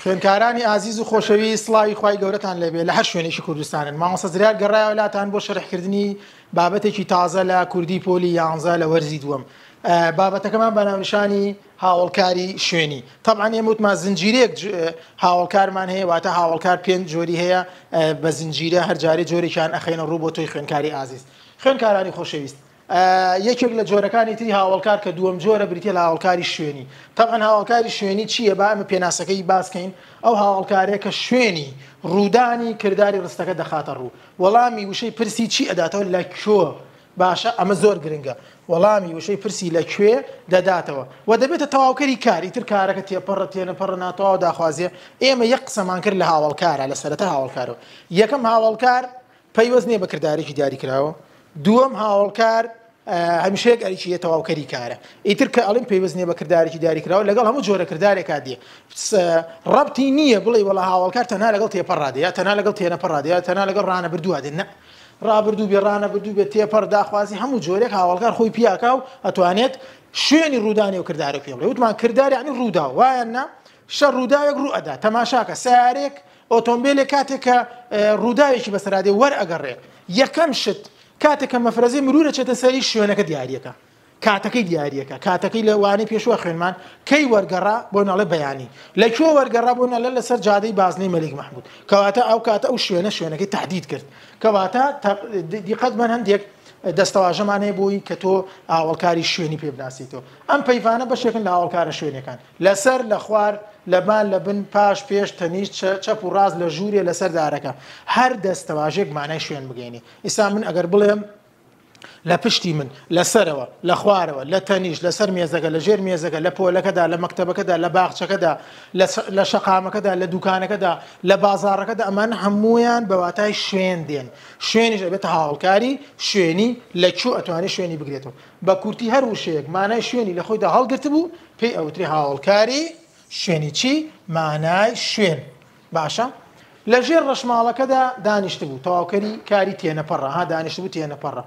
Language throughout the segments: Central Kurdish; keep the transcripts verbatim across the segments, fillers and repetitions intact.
خوێنکارانی ئازیز و خۆشەوی سڵاوی خوای گەورەتان لەبێ لە هەر شوێنێکی کوردستانن. مامۆستا زریار گەڕایەوە لاتان بۆ شەرحکردنی بابەتێکی تازە لە کوردی پۆلی یانزە لە وەرزی دووەم. بابەتەکەمان بە ناونیشانی هاوڵکاری شوێنی. طبعاً ئێمە وتمان زنجیرەیەک هاوڵکارمان هەیە، واتە هاوڵکار پێنج جۆری هەیە بە زنجیرە هەر جارێ جۆرێکیان ئەخەینە ڕوو بۆ تۆی خوێنکاری ئازیز. خوێنکارانی خۆشەویست، یەکێک لە جۆرەکانی تری هاوڵکار کە دووەم جۆرە بریتە لە هاوڵکاری شوێنی. طبعاً هاوڵکاری شوێنی چییە؟ با ئەمە پێناسەکەی باسکەین. ئەو هاوڵکارەیە کە شوێنی ڕوودانی کردداری ڕستەکە دەخاتە ڕوو، وەڵامی وشەی پرسی چی ئەداتەوە لە کوێ. باشە، ئەمە زۆر گرنگە. وەڵامی وشەی پرسی لەکوێ دەداتەوە و دەبێتە تەواوکەری کاری تر کارەکە تێپەڕە تێنەپەڕە ناتەواو داخوازیە. ئێمە یەک قسەمان کرد لە هاوڵکارە لە سەرەتا هاوڵکارەوە. یەکەم هاوڵکار پەیوەست نییە بە کردارێکی دیاری کراوە. دووەم هاوڵکار هەمیشەیەک ئەریکی تەواوکەری کارە. ئیتر کە ئەڵێن پێویست نییە بە کردارێکی دیاری کراوە لەگەڵ هەموو جۆرە کردارێکا دێ. ڕەبتی نییە بڵێ وەڵا هاوڵکار تەنها لەگەڵ تێپەڕادێ یا تەنها لەگەڵ تێنەپەڕادێ یا تەنها لەگەڵ ڕانەبردووە دێ. نە، ڕابردوو بێ ڕانەبردوو بێت تێپەڕ داخوازی هەموو جۆرێک هاوڵکار خۆی پیاکا و ئەتوانێت شوێنی ڕوودانی و کردارێک پێ بڵێ. وتمان کردار یعنی ڕوودا، وایە نا شەر ڕووداوێک ڕوو ئەدا. تەماشاکە سیارێک ئۆتۆمبیلێک کاتێک کە ڕووداوێکی بەسەرادێ وەرئەگەڕێ، یەکەم شت کاتێک کە مەفرەزەی مرورە چێتە سەری شوێنەکە دیاریەکە، کاتەکەی دیاریەکە، کاتەکەی لە وانەی پێشوە خوێنمان کەی وەرگەڕا بۆ ناڵێ بەیانی، لەکوێ وەرگەڕا بۆ ناڵێ لەسەر جادەی بازنەی مەلیک مەحموود. کەواتە ئەو کاتە ئەو شوێنە شوێنەکەی تهدید کرد. کەواتە دیقەتمان هەندێک دەستەواژەمان هەیە بۆی کە تۆ هاوڵکاری شوێنی پێ بناسیتەوە. ئەم پەیوانە بەشێکن لە هاوڵکارە شوێنەکان، لەسەر لە خوار لەبان لە بن پاش پێش تەنیشت چەپ و ڕاست لە ژوورێ لەسەر دارەکە هەر دەستەواژێک مانای شوێن بگەینێ. ئێستا من ئەگەر بڵێم لە پشتی من لەسەرەوە لە خوارەوە لە تەنیشت لەسەر مێزەکە لە ژێر مێزەکە لە پۆلەکەدا لە مەکتەبەکەدا لە باخچەکەدا لە شەقامەکەدا لە دوکانەکەدا لە بازاڕەکەدا ئەمان هەمویان بە واتای شوێن دێن. شوێنیش ئەبێتە هاوڵکاری شوێنی لەکوێ ئەتوانێت شوێنی بگرێتەوە. بە کورتی هەر وشەیەک مانای شوێنی لە خۆیدا هەڵگرت بوو پێی ئەوتری هاوڵکاری شوێنی. چی؟ مانای شوێن. باشە، لە ژێر ڕەشماڵەکەدا دانیشت بوو تەواوکەری کاری تێنەپەڕە، ها دانیشت بوو تێنەپەڕە.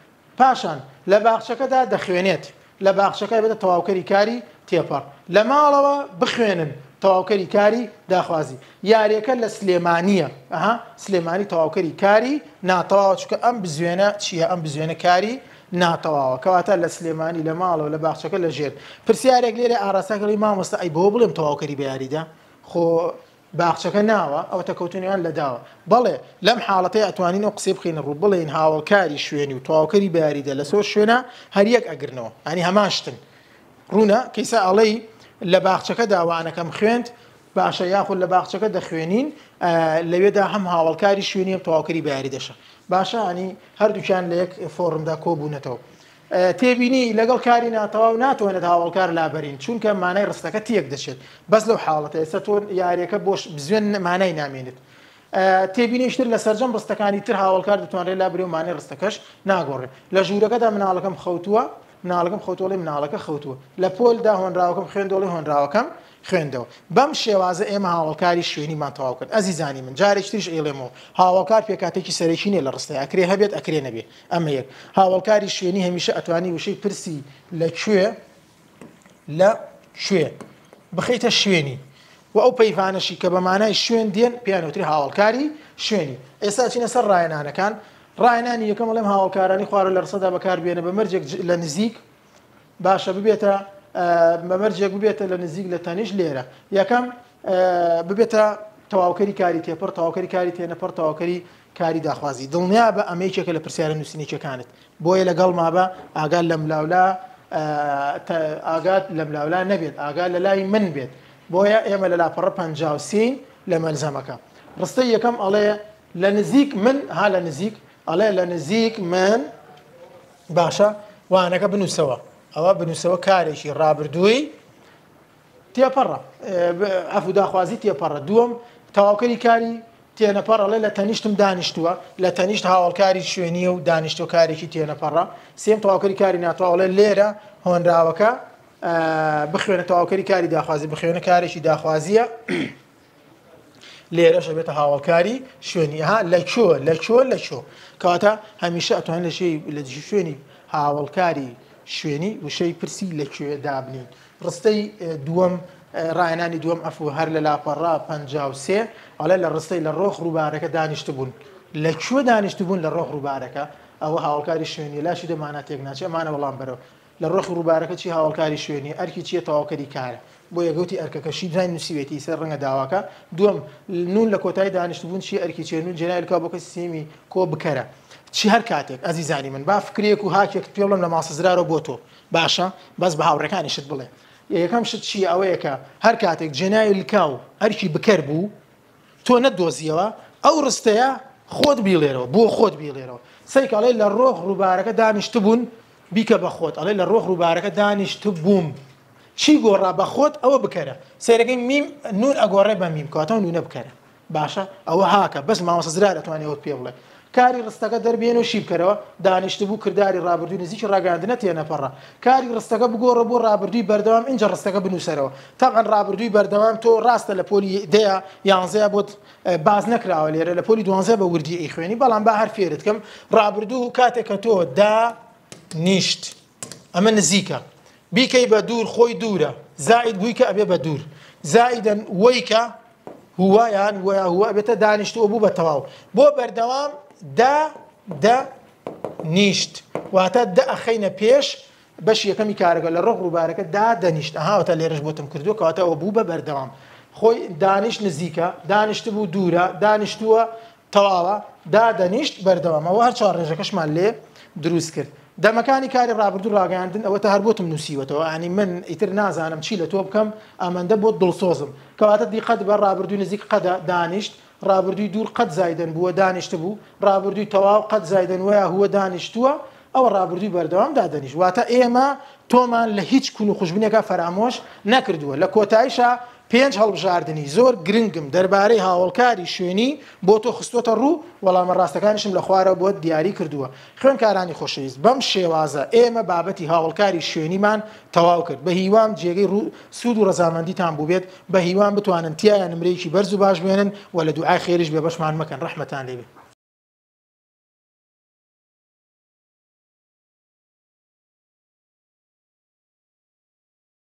پاشان لە باخچەکەدا دەخوێنێت، لە باخچەکە بێتە تەواوکەری کاری تێپەڕ. لە ماڵەوە بخوێنن تەواوکەری کاری داخوازی. یاریەکە لە سلێمانیە، ئەها سلێمانی تەواوکەری کاری ناتەواوە، چونکە ئەم بزوێنە چییە؟ ئەم بزوێنە کاری ناتەواوە. کەواتە لە سلێمانی لە ماڵەوە لە باخچەکە لە ژێر. پرسیارێک لێرە ئاڕاستەکەی مامۆستا ئەی بۆ بڵێم تەواوکەری بە یاریدا خۆ باخچەکە ناوە ئەوە تەکەوتنیان لەداوە. بەڵێ لەم حاڵەتەی ئەتوانین ئەو قسەی بخینە ڕوو بڵێن هاوڵکاری شوێنی و تەواوکەری بە یاریدا لە سۆر شوێنە هەر یەک ئەگرنەوە، ئەنی هەمان شتن. ڕوونە کەیسا ئەڵەی لە باخچەکە داوانەکەم خوێند باشە، یاخود لە باخچەکە دەخوێنین لەوێدا هەم هاوڵکاری شوێنی و تەواوکەری بە یاری دەشە. باشە، ئەنی هەردووکیان لە یەک فۆرمدا کۆبوونەتەوە. تێبینی لەگەڵ کاری ناتەواو ناتوانێت هاوڵکار لابەرین، چونکە مانای ڕستەکە تێک دەچێت. بەس لەو حاڵەتە ئێستا تۆ یاریەکە بۆ بزوێن مانای نامێنێت. تێبینیشتر لە سەرجەم ڕستەکانی تر هاوڵکار دەتوانێت لابرێ و مانای ڕستەکەش ناگۆڕێت. لە ژوورەکەدا مناڵەکەم خەوتووە، مناڵەکەم خەوتوڵی مناڵەکە خەوتووە، لە پۆلدا هۆنراوەکەم خوێندەوەڵی هۆنراوەکەم خوێندەوە. بەم شێوازە ئێمە هاوڵکاری شوێنیمان تەواو کرد. ئەزیزانی من، جارێک تریش ئێڵێمەوە هاوڵکار پێکاتێکی سەرەکی نیە لە ڕستەی، ئەکرێ هەبێت ئەکرێ نەبێت. ئەمە یەک. هاوڵکاری شوێنی هەمیشە ئەتوانی وشەی پرسی لەکوێ لە کوێ بخەیتە شوێنی و ئەو پەیوانەشی کە بە مانای شوێن دێن پێیانوتری هاوڵکاری شوێنی. ئێستا چینە سەر ڕایەنانەکان. ڕایەنانی یەکەم بەڵێم هاوڵکارانی خوارە لە ڕسەدا بەکاربێنە بە مەرجێک لە نزیک، باشە ببێتە بەمەرجێک ببێتە لە نزیک لە تەنیش لێرە. یەکەم ببێتە تەواوکەری کاری تێپەڕ، تەواوکەری کاری تێنەپەڕ، تەواوکەری کاری داخوازی. دڵنیا بە ئەمەیەکێکە لە پرسیارە نووسینێکەکانت. بۆیە لەگەڵ مابە ئاگال لە ملاولا ئاگات لە ملاولا نەبێت، ئاگال لە لای من بێت. بۆیە ئێمە لە لاپەڕە پەنجاو سین لە مەلزەمەکە. ڕستەی یەکەم ئەڵێ لە نزیک من، ها لە نزیک ئەڵێ لە نزیک من، باشە وانەکە بنووسەوە. ئەوە بنووسەوە کارێکی ڕابردووی تێپەڕە، ئەفو داخوازی تێپەڕە. دووەم تەواوکەری کاری تێنەپەڕ، ئەڵێ لە تەنیشتم دانیشتووە، لە تەنیشت هاوڵکاری شوێنیە و دانیشتۆ کارێکی تێنەپەڕە. سێم تەواوکەری کاری ناتوە، ئەڵێ لێرە هۆنراوەکە بخوێنە تەواوکەری کاری داخوازی، بخوێنە کارێکی داخوازیە لێرەش بێتە هاوڵکاری شوێنی. ها لەکوێ لەکوێ لەکوێ کەواتە هەمیشە ئەتوانین لە شوێنی هاوڵکاری شوێنی وشەی پرسی لەکوێ دابنین. ڕستەی دووەم ڕایەنانی دووەم ئەفو هەر لە لاپەڕا پەنجا و سێ ئەڵێ لە ڕستەی لە ڕۆخ ڕووبارەکە دانیشتبوون لەکوێ دانیشتبوون لە ڕۆخ ڕووبارەکە ئەوە هاوڵکاری شوێنی لاشی دەمانە تێک ناچێت ئەمانە وەڵام بەرەوە لە ڕۆخ ڕووبارەکە چی هاوڵکاری شوێنی ئەرکی چیە تەواوکەری کارە بۆ یەگەوتی ئەرکەکەشی دوای نووسیوێتی سەر ڕەنگە داواکە دووەم نون لە کۆتایی دانیشتبوون چی ئەرکی چێنون جێنای لەکا بۆکە سیستێمی کۆ بکەرە چی هەر کاتێک ئەزیزانی من با فکرێک و هاکێک پێ بڵم لە ماسە زرارە بۆ تۆ باشە بەس بە هاوڕەکانیشت بڵێ یەکەم شت چی ئەوەیە کە هەر کاتێک جێنای لکاو ئەرکی بکەر بوو تۆ نەدۆزیەوە ئەو ڕستەیە خۆت بیڵێرەوە بۆ خۆت بیڵێرەوە سەیکەڵێ لە ڕۆخ ڕووبارەکە دانیشتبوون بیکە بە خۆت ئەڵێ لە ڕۆخ ڕووبارەکە دانیشتبووم چی گۆڕا بە خۆت ئەوە بکەرە سەیرەکەی میم نون ئەگۆڕێ بە میم کاتەوە نونە بکەرە باشە ئەوە هاکە بەس مامۆستا زرا دەتوانێت ئەوت پێ بڵێ کاری ڕستەکە دەربێن و شی بکەرەوە دانیشتبوو کردداری ڕابردووی نزیکی ڕاگەاندنە تێنەپەڕە کاری ڕستەکە بگۆڕە بۆ ڕابردووی بەردەوام اینجا ڕستەکە بنووسەرەوە تاعاان ڕابردووی بەردەوام تۆ ڕاستە لە پۆلی دەیە یانزەیە بۆت باز نەکراوە لێرە لە پۆلی دوانزە بە وردی ئەی خوێنی بەڵام با هەر فێرت کەم ڕابردوو کاتێککە تۆ دا نیشت ئەمە نزیکە بیکەی بە دوور خۆی دوورە زائید بووی کە ئەبێ بە دوور زائیدەن وەیکە هوایان وە هو بێتە دانیشتووە بوو بە تەواو بۆ بەردەوام دا دا نیشت واتە دا ئەخەینە پێش بەش یەکەمی کارەکە لە ڕۆخ ڕووبارەکە دا دەنیشت ئەهاوتە لێرەش بۆتم کردو کەواتە ئەوە بوو بە بەردەوام خۆی دانیشت نزیکە دانیشت بوو دوورە دانیشتووە تەواوە دا دەنیشت بەردەوام ئەوە هەر چوار ڕێژەکەشمان لێ دروست کرد دەمەکانی کاری ڕابردوو ڕاگەاندن ئەوە تا هەر بۆتم نووسیوەتەوە ئەنی من ئیتر نازانم چی لە تۆ بکەم ئەمەندە بۆ دڵسۆزم کەواتە دیقەت بە ڕابردووی نزیک قەدە دانیشت ڕابردووی دوور قەت زایدەن بووە دانیشت بوو ڕابردووی تەواو قەت زایدەن وایە هووە دانیشتووە ئەوە ڕابردووی بەردەوام دادەنیشت واتە ئێمە تۆمان لە هیچ کون و خوشببینێکە فەرامۆش نەکردووە لە کۆتاییشە پێنج هەڵبژاردننی زۆر گرنگم دەربارەی هاوڵکاری شوێنی بۆ تۆ خستوتە ڕوو وەڵامە ڕاستەکانیشم لە خوارە بۆت دیاری کردووە خوێنکارانی خۆشەویست بەم شێوازە ئێمە بابەتی هاوڵکاری شوێنیمان تەواو کرد بە هیوام جێگەی سوود و ڕەزامەندیتان بوو بێت بە هیوام بتوانن تایە نمرەیەکی بەرز و باش بێنن و لە دوعای خێریش بێ بەشمان مەکەن ڕەحمەتان لێبێ